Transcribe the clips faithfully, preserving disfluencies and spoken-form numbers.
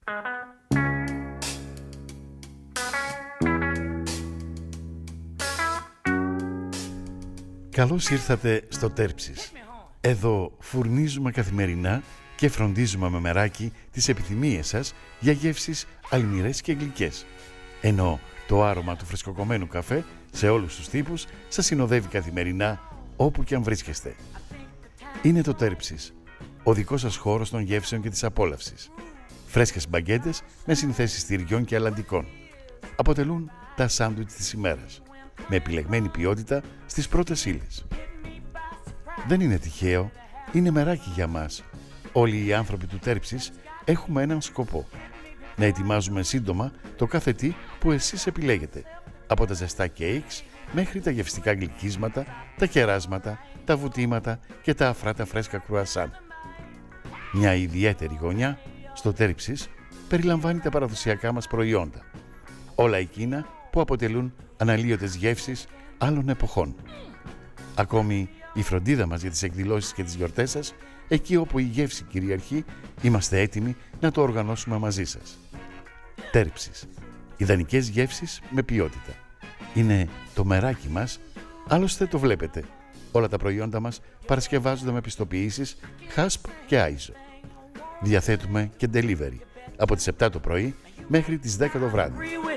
Καλώς ήρθατε στο Τέρψεις. Εδώ φουρνίζουμε καθημερινά και φροντίζουμε με μεράκι τις επιθυμίες σας για γεύσεις αλμυρές και γλυκές. Ενώ το άρωμα του φρεσκοκομμένου καφέ σε όλους τους τύπους σας συνοδεύει καθημερινά όπου και αν βρίσκεστε. Είναι το Τέρψεις, ο δικός σας χώρος των γεύσεων και της απόλαυσης. Φρέσκες μπαγκέτες με συνθέσεις τυριών και αλαντικών. Αποτελούν τα σάντουιτς της ημέρας, με επιλεγμένη ποιότητα στις πρώτες ύλες. Δεν είναι τυχαίο, είναι μεράκι για μας. Όλοι οι άνθρωποι του Τέρψεις έχουμε έναν σκοπό. Να ετοιμάζουμε σύντομα το κάθε τι που εσείς επιλέγετε. Από τα ζεστά κέικς μέχρι τα γευστικά γλυκίσματα, τα κεράσματα, τα βουτήματα και τα αφράτα φρέσκα κρουασάν. Μια ιδιαίτερη γωνιά στο Τέρψεις περιλαμβάνει τα παραδοσιακά μας προϊόντα. Όλα εκείνα που αποτελούν αναλύωτες γεύσεις άλλων εποχών. Ακόμη η φροντίδα μας για τις εκδηλώσεις και τις γιορτές σας, εκεί όπου η γεύση κυριαρχεί, είμαστε έτοιμοι να το οργανώσουμε μαζί σας. Τέρψεις. Ιδανικές γεύσεις με ποιότητα. Είναι το μεράκι μας, άλλωστε το βλέπετε. Όλα τα προϊόντα μας παρασκευάζονται με πιστοποιήσεις χάσπ και άισο. Διαθέτουμε και delivery από τις επτά το πρωί μέχρι τις δέκα το βράδυ.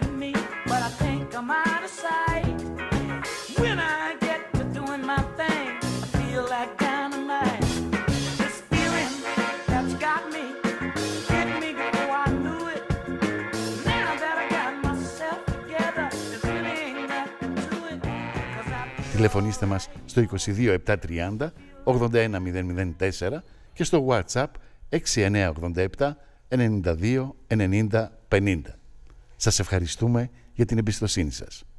Τηλεφωνήστε μας στο είκοσι δύο επτακόσια τριάντα ογδόντα ένα μηδέν μηδέν τέσσερα και στο WhatsApp έξι εννιά ογδόντα επτά ενενήντα δύο ενενήντα πενήντα. Σας ευχαριστούμε για την εμπιστοσύνη σας.